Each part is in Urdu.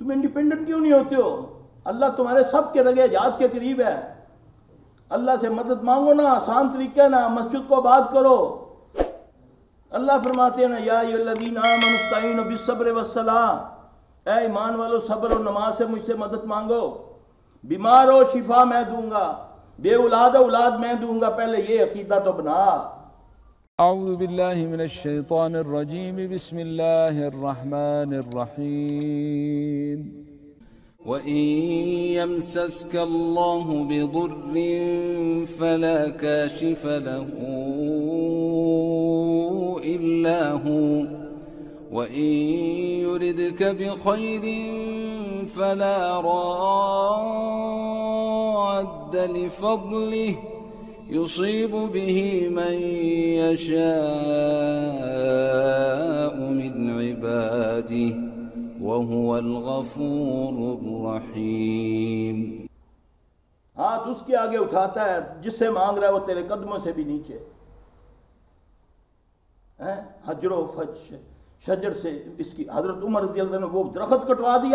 تم انڈیپینڈنٹ کیوں نہیں ہوتے ہو؟ اللہ تمہارے سب کے رگے جات کے قریب ہے. اللہ سے مدد مانگو نا، آسان طریقہ نا، مسجد کو آباد کرو. اللہ فرماتے ہیں نا یا ایھا الذین آمنوا استعینوا بالصبر والصلاۃ، اے ایمان والو صبر اور نماز سے مجھ سے مدد مانگو. بیمار ہو شفا میں دوں گا، بے اولاد اولاد میں دوں گا. پہلے یہ عقیدہ تو بنا. اعوذ باللہ من الشیطان الرجیم، بسم اللہ الرحمن الرحیم. وَإِن يَمْسَسْكَ اللَّهُ بِضُرٍّ فَلَا كَاشِفَ لَهُ إِلَّا هُوَ وَإِن يُرِدْكَ بِخَيْرٍ فَلَا رَادَّ لِفَضْلِهِ يُصِيبُ بِهِ مَن يَشَاءُ مِنْ عِبَادِهِ وَهُوَ الْغَفُورُ الرَّحِيمُ. ہاتھ اس کے آگے اٹھاتا ہے جس سے مانگ رہا ہے وہ تیرے قدموں سے بھی نیچے. حجر و شجر سے اس کی حضرت عمر رضی اللہ عنہ نے وہ درخت کٹوا دیا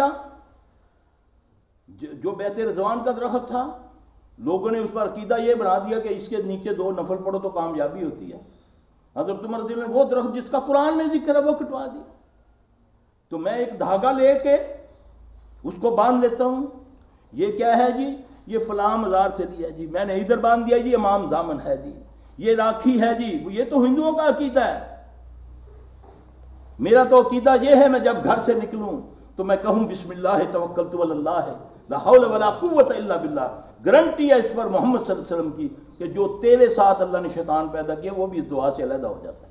جو بیت رضوان کا درخت تھا. لوگوں نے اس پر عقیدہ یہ بنا دیا کہ اس کے نیچے 2 نفل پڑھو تو کامیابی ہوتی ہے. حضرت عمر رضی اللہ عنہ نے وہ درخت جس کا قرآن میں ذکر ہے وہ کٹوا دیا. تو میں ایک دھاگا لے کے اس کو باندھ لیتا ہوں. یہ کیا ہے جی؟ یہ فلاں مزار سے لیا جی، میں نے ادھر باندھ دیا جی، امام زامن ہے جی، یہ راکھی ہے جی. یہ تو ہندوؤں کا عقیدہ ہے. میرا تو عقیدہ یہ ہے میں جب گھر سے نکلوں تو میں کہوں بسم اللہ توکلت علی اللہ لا حول ولا قوت الا باللہ. گارنٹی ہے اس پر محمد صلی اللہ علیہ وسلم کی کہ جو تیرے ساتھ اللہ نے شیطان پیدا کیا وہ بھی اس دعا سے علیحدہ ہو جاتا ہے.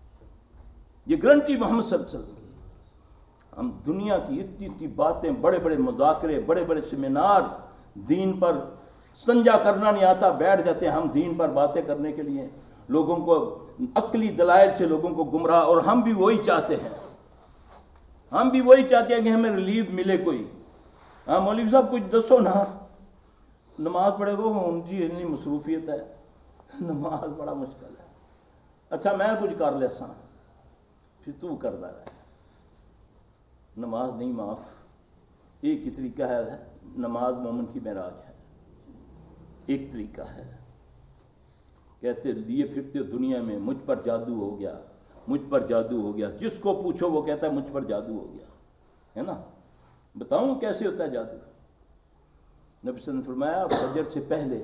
یہ گارنٹی محمد صلی اللہ علیہ وسلم کی. ہم دنیا کی اتنی باتیں، بڑے بڑے مذاکرے، بڑے بڑے سیمینار، دین پر استنجا کرنا نہیں آتا، بیٹھ جاتے ہیں ہم دین پر باتیں کرنے کے لیے، لوگوں کو عقلی دلائل سے لوگوں کو گمراہ. اور ہم بھی وہی چاہتے ہیں، ہم بھی وہی چاہتے ہیں کہ ہمیں ریلیف ملے کوئی. ہاں مولوی صاحب کچھ دسو نا، نماز پڑھے وہ ہوں جی اتنی مصروفیت ہے، نماز بڑا مشکل ہے. اچھا میں کچھ کر لے سا پھر تو کرتا رہے. نماز نہیں معاف. ایک ہی طریقہ ہے، نماز مومن کی معراج ہے. ایک طریقہ ہے، کہتے لیے پھرتے دنیا میں مجھ پر جادو ہو گیا، مجھ پر جادو ہو گیا. جس کو پوچھو وہ کہتا ہے مجھ پر جادو ہو گیا ہے نا. بتاؤں کیسے ہوتا ہے جادو؟ نبی صلی اللہ علیہ وسلم نے فرمایا فجر سے پہلے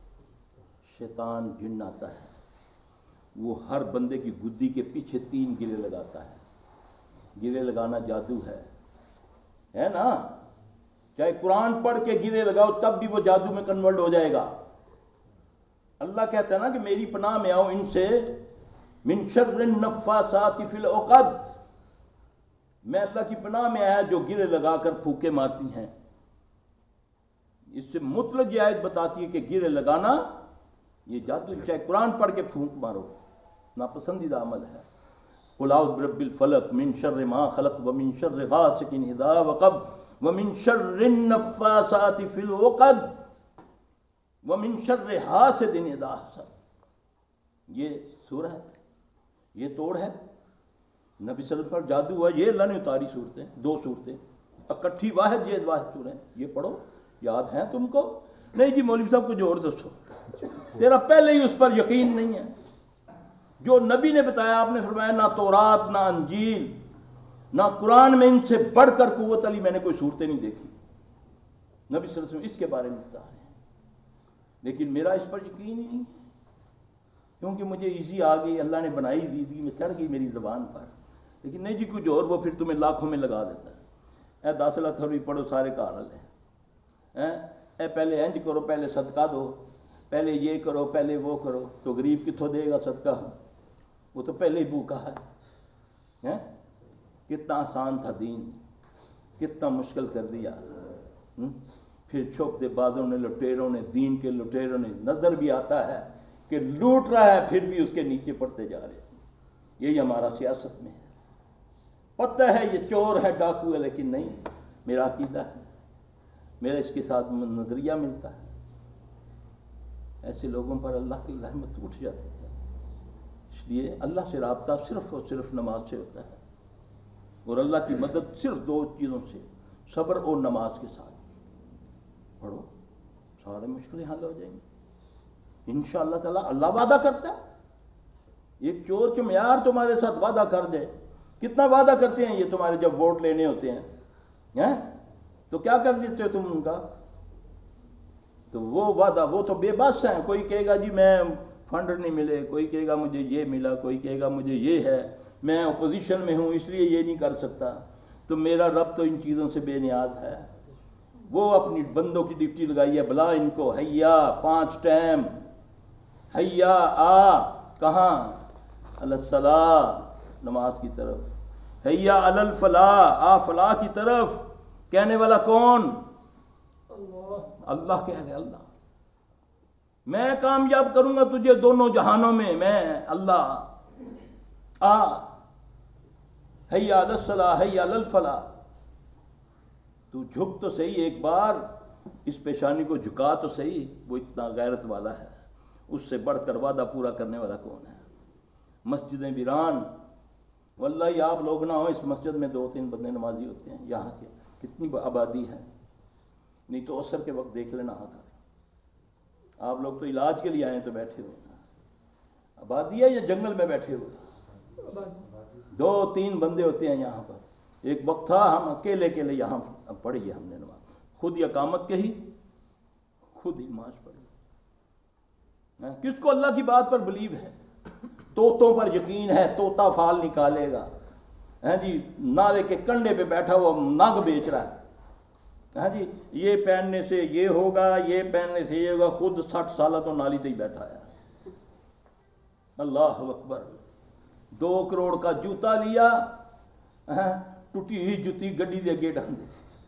شیطان جن آتا ہے، وہ ہر بندے کی گدی کے پیچھے 3 گرے لگاتا ہے. گرے لگانا جادو ہے نا. چاہے قرآن پڑھ کے گرے لگاؤ تب بھی وہ جادو میں کنورٹ ہو جائے گا. اللہ کہتا ہے نا کہ میری پناہ میں آؤ ان سے، من شر النفاثات فی العقد. میں اللہ کی پناہ میں آیا جو گرے لگا کر پھوکے مارتی ہیں. اس سے مطلق یہ آیت بتاتی ہے کہ گرے لگانا یہ جادو. چاہے قرآن پڑھ کے پھونک مارو، ناپسندیدہ عمل ہے. قل اعوذ برب الفلق من شر ما خلق ومن شر غاسق اذا وقب ومن شر النفاثات فی العقد ومن شر حاسد اذا حسد. یہ سورہ ہے، یہ توڑ ہے. نبی صلی اللہ علیہ وسلم پر جادو ہوا، یہ اللہ نے اتاری صورتیں، 2 صورتیں اکٹھی واحد، یہ واحد سورہ ہے. یہ پڑھو، یاد ہیں تم کو؟ نہیں جی مولوی صاحب کچھ اور دسو. تیرا پہلے ہی اس پر یقین نہیں ہے. جو نبی نے بتایا، آپ نے فرمایا نہ تورات نہ انجیل نہ قرآن میں ان سے بڑھ کر قوت علی میں نے کوئی صورتیں نہیں دیکھی. نبی صلی اللہ علیہ وسلم اس کے بارے میں بتا رہے ہیں. لیکن میرا اس پر یقین ہی نہیں، کیونکہ مجھے ایزی آ گئی، اللہ نے بنائی دی میں چڑھ گئی میری زبان پر. لیکن نہیں جی کچھ اور، وہ پھر تمہیں لاکھوں میں لگا دیتا ہے. 10 لاکھ روپے پڑھو سارے کار لے، پہلے انج کرو، پہلے صدقہ دو، پہلے یہ کرو، پہلے وہ کرو. تو غریب کتوں دے گا صدقہ؟ وہ تو پہلے ہی بھوکا ہے. کتنا آسان تھا دین، کتنا مشکل کر دیا. پھر چھپتے بازوں نے، لٹیروں نے، دین کے لٹیروں نے، نظر بھی آتا ہے کہ لوٹ رہا ہے پھر بھی اس کے نیچے پڑتے جا رہے ہیں. یہی ہمارا سیاست میں ہے. پتہ ہے یہ چور ہے، ڈاکو ہے، لیکن نہیں، میرا عقیدہ ہے، میرا اس کے ساتھ نظریہ ملتا ہے. ایسے لوگوں پر اللہ کی رحمت اٹھ جاتی ہے. اس لیے اللہ سے رابطہ صرف اور صرف نماز سے ہوتا ہے، اور اللہ کی مدد صرف 2 چیزوں سے. صبر اور نماز کے ساتھ پڑھو، سارے مشکلیں حل ہو جائیں گی انشاءاللہ تعالیٰ۔ اللہ وعدہ کرتا ہے، ایک چور چمیار تمہارے ساتھ وعدہ کر دے، کتنا وعدہ کرتے ہیں یہ تمہارے جب ووٹ لینے ہوتے ہیں تو کیا کر دیتے ہو تم ان کا؟ تو وہ وعدہ، وہ تو بے بس ہیں، کوئی کہے گا جی میں فنڈ نہیں ملے، کوئی کہے گا مجھے یہ ملا، کوئی کہے گا مجھے یہ ہے، میں اپوزیشن میں ہوں اس لیے یہ نہیں کر سکتا۔ تو میرا رب تو ان چیزوں سے بے نیاز ہے، وہ اپنی بندوں کی ڈیوٹی لگائی ہے، بلا ان کو، حیا 5 ٹائم، حیا آ کہاں؟ علی الصلاۃ، نماز کی طرف، حیا علی الفلاح، آ فلاح کی طرف۔ کہنے والا کون؟ اللہ کہہ رہے، اللہ میں کامیاب کروں گا تجھے دونوں جہانوں میں اللہ۔ آ حیا علی الصلاح، حیا علی الفلاح۔ تو جھک تو صحیح ایک بار، اس پیشانی کو جھکا تو صحیح، وہ اتنا غیرت والا ہے، اس سے بڑھ کر وعدہ پورا کرنے والا کون ہے؟ مسجدیں ویران، واللہ آپ لوگ نہ ہو اس مسجد میں 2-3 بندے نمازی ہوتے ہیں، یہاں کے کتنی آبادی ہے، نہیں تو عصر کے وقت دیکھ لینا آتا۔ آپ لوگ تو علاج کے لیے آئے تو بیٹھے ہوئے، آبادی ہے یا جنگل میں بیٹھے ہوئے؟ 2-3 بندے ہوتے ہیں یہاں پر۔ ایک وقت تھا ہم اکیلے یہاں پڑھی ہے ہم نے نماز، خود اقامت کہی، خود ہی نماز پڑھی۔ کس کو اللہ کی بات پر بلیو ہے؟ طوطوں پر یقین ہے، طوطا پھال نکالے گا، جی نالے کے کنڈے پہ بیٹھا ہوا نگ بیچ رہا ہے، جی یہ پہننے سے یہ ہوگا، یہ پہننے سے یہ ہوگا، خود 60 سالہ تو نالی تے ہی بیٹھا ہے۔ اللہ اکبر، 2 کروڑ کا جوتا لیا، ٹوٹی ہوئی جوتی گڈی دے اگے ڈال دی،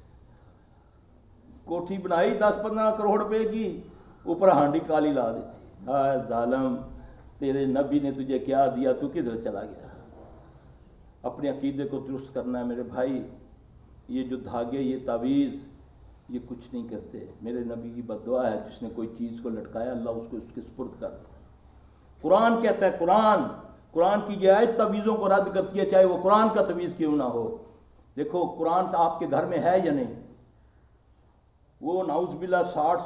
کوٹھی بنائی 10-15 کروڑ روپے کی، اوپر ہانڈی کالی لا دیتی۔ ہائے ظالم، تیرے نبی نے تجھے کیا دیا، تو کدھر چلا گیا؟ اپنے عقیدے کو درست کرنا ہے میرے بھائی، یہ جو دھاگے، یہ تعویذ، یہ کچھ نہیں کرتے۔ میرے نبی کی بد دعا ہے، جس نے کوئی چیز کو لٹکایا اللہ اس کو اس کے سپرد کر دیتا ہے۔ قرآن کہتا ہے، قرآن کی یہ آیت تعویذوں کو رد کرتی ہے، چاہے وہ قرآن کا تعویذ کیوں نہ ہو۔ دیکھو قرآن تو آپ کے گھر میں ہے یا نہیں؟ وہ نعوذ باللہ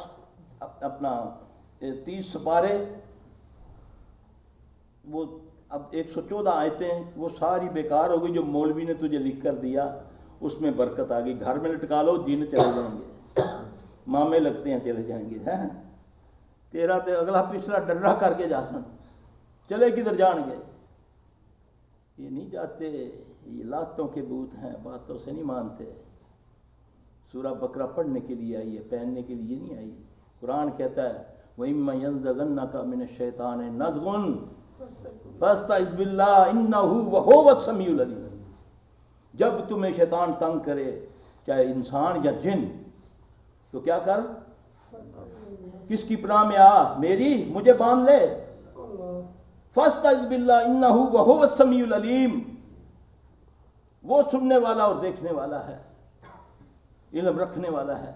30 سپارے، وہ اب 114 آیتیں، وہ ساری بیکار ہو گئی جو مولوی نے تجھے لکھ کر دیا، اس میں برکت آ گئی۔ گھر میں لٹکا لو، جن چلے جائیں گے، مامے لگتے ہیں چلے جائیں گے، تیرا تو اگلا پچھلا ڈرا کر کے جا سن، چلے کدھر جان گے؟ یہ نہیں جاتے، یہ لاتوں کے بوت ہیں، باتوں سے نہیں مانتے۔ سورہ بقرہ پڑھنے کے لیے آئی ہے، پہننے کے لیے نہیں آئی۔ قرآن کہتا ہے وَإِمَّا يَنزَغَنَّكَ مِنَ الشَّيْطَانِ نَزْغٌ فَاسْتَعِذْ بِاللَّهِ إِنَّهُ وَهُوَ السَّمِيعُ الْعَلِيمُ۔ جب تمہیں شیطان تنگ کرے، چاہے انسان یا جن، تو کیا کر؟ کس کی پناہ میں آ؟ میری، مجھے باندھ لے۔ فَاسْتَعِذْ بِاللَّهِ إِنَّهُ وَهُوَ السَّمِيعُ الْعَلِيمُ، وہ سننے والا اور دیکھنے والا ہے، علم رکھنے والا ہے۔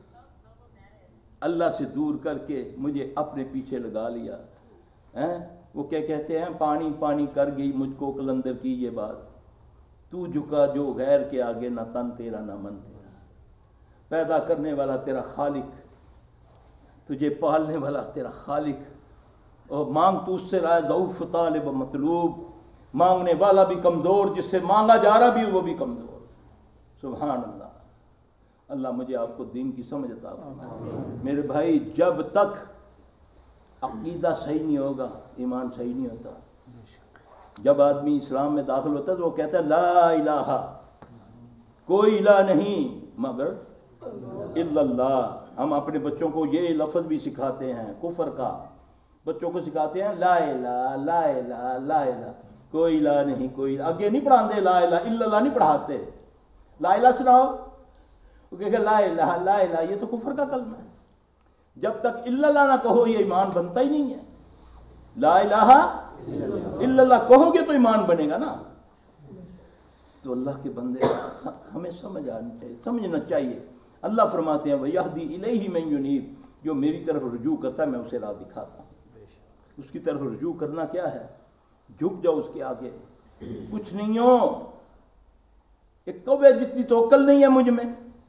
اللہ سے دور کر کے مجھے اپنے پیچھے لگا لیا۔ وہ کیا کہتے ہیں، پانی پانی کر گئی مجھ کو قلندر کی یہ بات، تو جھکا جو غیر کے آگے، نہ تن تیرا نہ من تیرا۔ پیدا کرنے والا تیرا خالق، تجھے پالنے والا تیرا خالق، اور مانگ تو اس سے رہا ہے، ضعوف طالب و مطلوب، مانگنے والا بھی کمزور، جس سے مانگا جا رہا بھی وہ بھی کمزور۔ سبحان اللہ۔ اللہ مجھے آپ کو دین کی سمجھ عطا فرمائے۔ میرے بھائی، جب تک عقیدہ صحیح نہیں ہوگا، ایمان صحیح نہیں ہوتا۔ جب آدمی اسلام میں داخل ہوتا ہے تو وہ کہتا ہے لا الہ، کوئی الہ نہیں مگر الا اللہ۔ ہم اپنے بچوں کو یہ لفظ بھی سکھاتے ہیں کفر کا، بچوں کو سکھاتے ہیں لا الہ لا الہ لا الہ، کوئی الہ نہیں، کوئی الہ۔ آگے نہیں پڑھاتے لا الہ الا اللہ، نہیں پڑھاتے، لا الہ سناؤ، وہ کہے گا لا الہ لا الہ، یہ تو کفر کا کلمہ ہے۔ جب تک الا اللہ نہ کہو یہ ایمان بنتا ہی نہیں ہے۔ لا الہ الا اللہ کہو گے تو ایمان بنے گا نا۔ تو اللہ کے بندے ہمیں سمجھنا چاہیے۔ اللہ فرماتے ہیں وَيَهْدِي إِلَيْهِ مَن يُنِيبُ، جو میری طرف رجوع کرتا ہے میں اسے راہ دکھاتا ہوں۔ اس کی طرف رجوع کرنا کیا ہے؟ جھک جاؤ اس کے آگے، کچھ نہیں ہو، ایک کوے جتنی توکل نہیں ہے مجھ میں،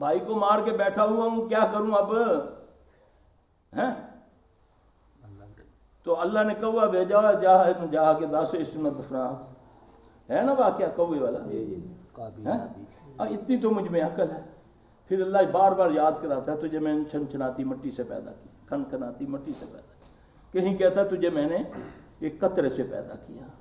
بھائی کو مار کے بیٹھا ہوا ہوں، کیا کروں اب؟ ہیں تو اللہ نے کوا بھیجا، جا کے داس اسمت دفراس، ہے نا واقعہ کوے والا؟ اتنی تو مجھ میں عقل ہے۔ پھر اللہ بار بار یاد کراتا ہے تجھے میں نے چھنچھناتی مٹی سے پیدا کی، کھنکھناتی مٹی سے پیدا کی، کہیں کہتا ہے تجھے میں نے ایک قطرے سے پیدا کیا،